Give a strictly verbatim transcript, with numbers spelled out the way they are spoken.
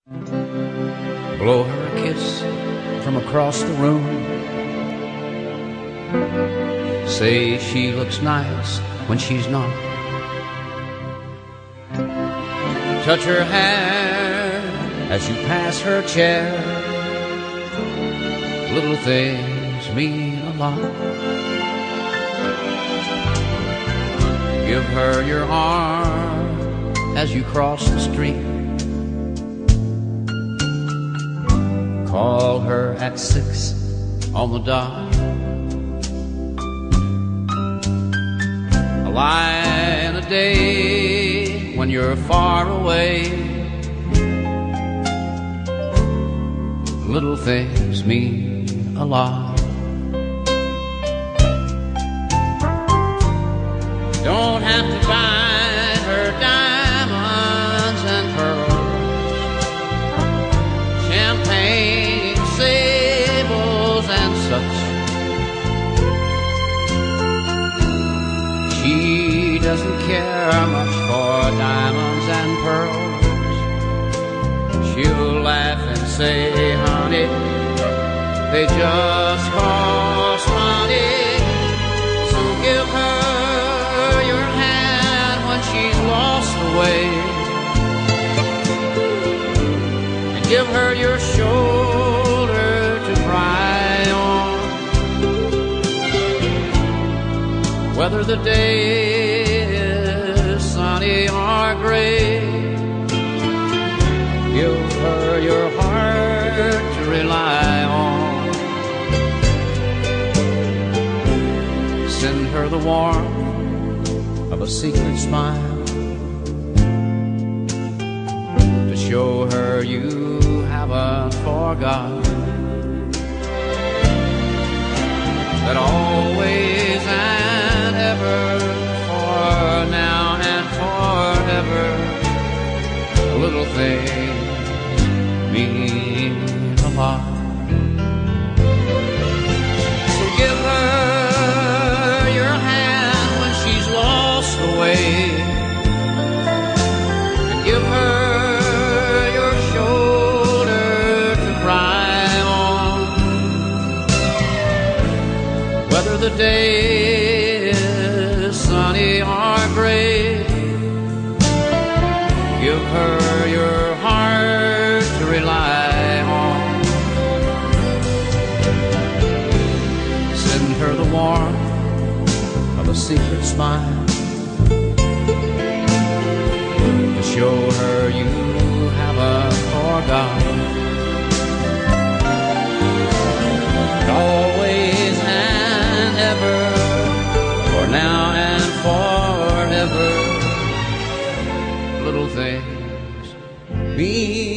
Blow her a kiss from across the room. Say she looks nice when she's not. Touch her hair as you pass her chair. Little things mean a lot. Give her your arm as you cross the street. Call her at six on the dot. A line a day when you're far away. Little things mean a lot. Don't have to buy her diamonds and pearls, champagne, sables and such. She doesn't care much for diamonds and pearls. She'll laugh and say, honey, they just cost money. So give her your hand when she's lost the way, and give her your shoulder to cry on. Whether the day is sunny or gray, give her your heart to rely on. Send her the warmth of a secret smile to show her you haven't forgotten that always and ever, for now and forever, little things mean a lot. So give her your hand when she's lost the way, and give her your shoulder to cry on. Whether the day is sunny or gray, give her your heart to rely on. Send her the warmth of a secret smile to show her you haven't forgotten that always and ever, for now and forever, little things mean